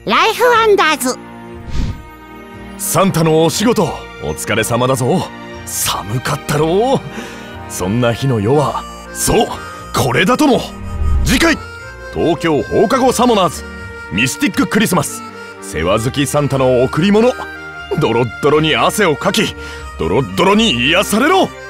ライフワンダーズ。 サンタのお仕事お疲れ様だぞ。寒かったろう。そんな日の夜はそうこれだとも。次回東京放課後サモナーズミスティッククリスマス、世話好きサンタの贈り物。ドロッドロに汗をかきドロッドロに癒されろ。